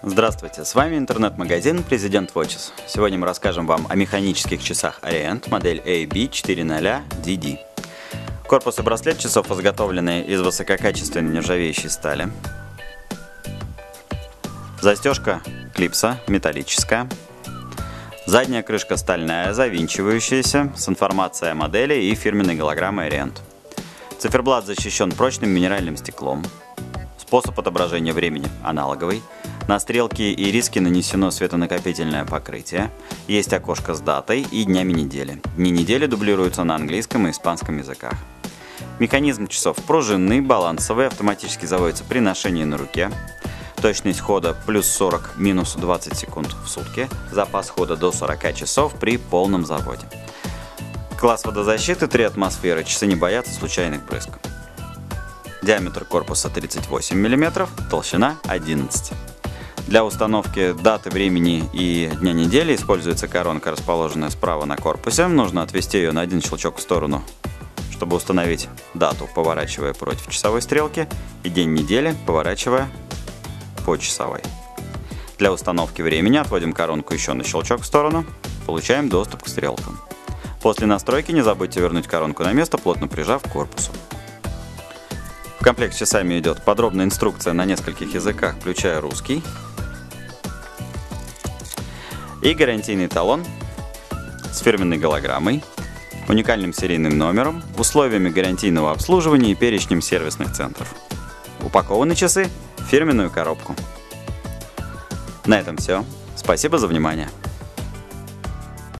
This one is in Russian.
Здравствуйте, с вами интернет-магазин President Watches. Сегодня мы расскажем вам о механических часах Orient, модель AB400DD. Корпус и браслет часов изготовлены из высококачественной нержавеющей стали. Застежка клипса металлическая. Задняя крышка стальная, завинчивающаяся, с информацией о модели и фирменной голограммой Orient. Циферблат защищен прочным минеральным стеклом. Способ отображения времени аналоговый. На стрелки и риски нанесено светонакопительное покрытие. Есть окошко с датой и днями недели. Дни недели дублируются на английском и испанском языках. Механизм часов пружинный, балансовый, автоматически заводится при ношении на руке. Точность хода плюс 40, минус 20 секунд в сутки. Запас хода до 40 часов при полном заводе. Класс водозащиты 3 атмосферы. Часы не боятся случайных брызг. Диаметр корпуса 38 мм, толщина 11 мм. Для установки даты, времени и дня недели используется коронка, расположенная справа на корпусе. Нужно отвести ее на один щелчок в сторону, чтобы установить дату, поворачивая против часовой стрелки, и день недели, поворачивая по часовой. Для установки времени отводим коронку еще на щелчок в сторону, получаем доступ к стрелкам. После настройки не забудьте вернуть коронку на место, плотно прижав к корпусу. В комплект с часами идет подробная инструкция на нескольких языках, включая русский, и гарантийный талон с фирменной голограммой, уникальным серийным номером, условиями гарантийного обслуживания и перечнем сервисных центров. Упакованы часы в фирменную коробку. На этом все. Спасибо за внимание.